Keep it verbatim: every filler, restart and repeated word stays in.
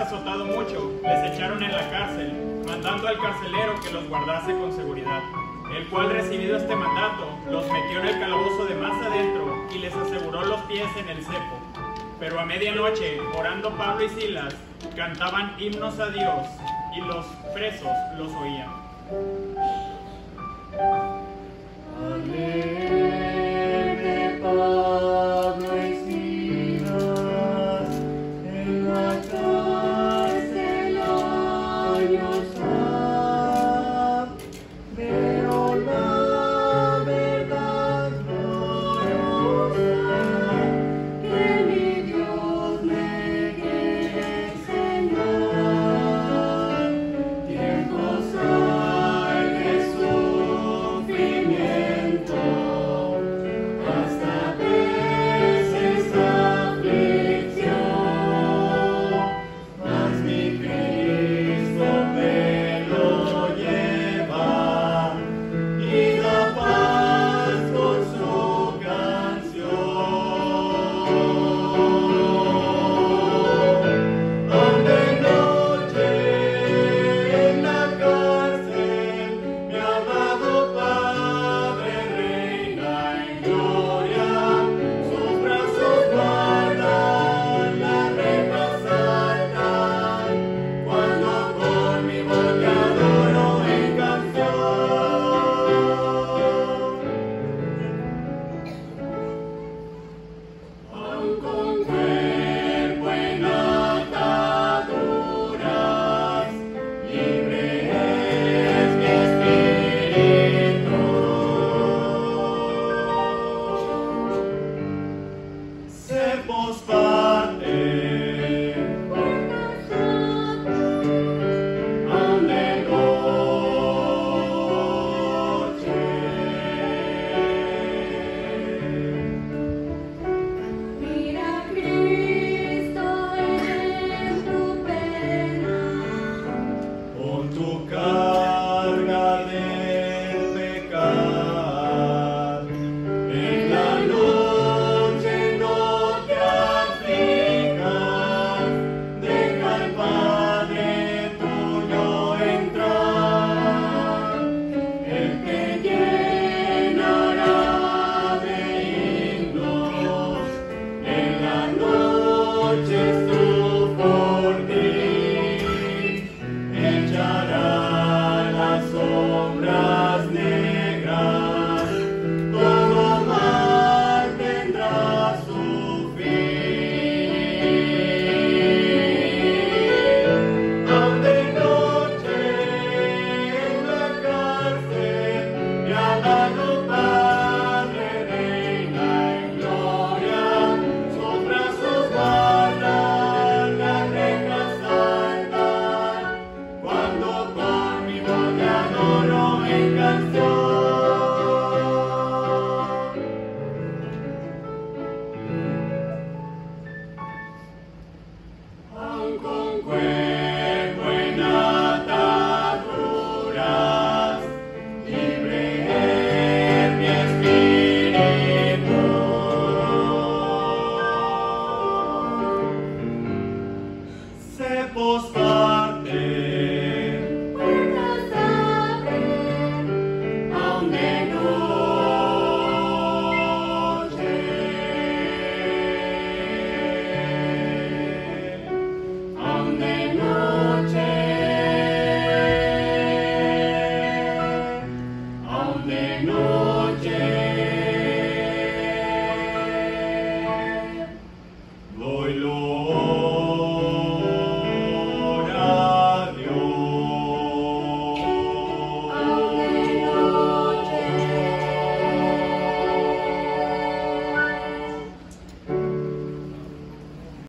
azotado mucho, les echaron en la cárcel, mandando al carcelero que los guardase con seguridad, el cual, recibido este mandato, los metió en el calabozo de más adentro y les aseguró los pies en el cepo. Pero a medianoche, orando Pablo y Silas, cantaban himnos a Dios, y los presos los oían. Alegre Pablo y Silas, en la cárcel años ha, veo la verdad gloriosa que mi Dios me quiere enseñar. Tiempos hay de sufrimiento, hasta veces aflicción, mas mi Cristo me lo lleva y da paz con su canción. Aun de noche en la cárcel, mi amado Padre reina en gloria, sus brazos guardan, las rejas altas, cuando con mi voz te adoro en canción. Aun con cuerpo en ataduras, libre es mi espíritu. Sepos parte, aun de noche. Mira Cristo en tu pena, Con tu carga del pecado, en la noche no te aflijas, deja al Padre tuyo entrar, Él te llenará de himnos, en la noche estuvo por ti. Echará las sombras negras, todo mal tendrá su fin. Aun de noche en la cárcel, mi amado Padre reina en gloria, sus brazos guardan, las rejas altas, cuando con mi voz te adoro en canción. Aun con cuerpo en ataduras, libre es mi espíritu. Sepos parte, puertas abren, aun de noche. Aun de noche, aun de noche.